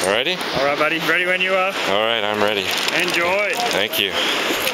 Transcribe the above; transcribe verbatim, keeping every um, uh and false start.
Ready? All right, buddy. Ready when you are. All right, I'm ready. Enjoy. Thank you.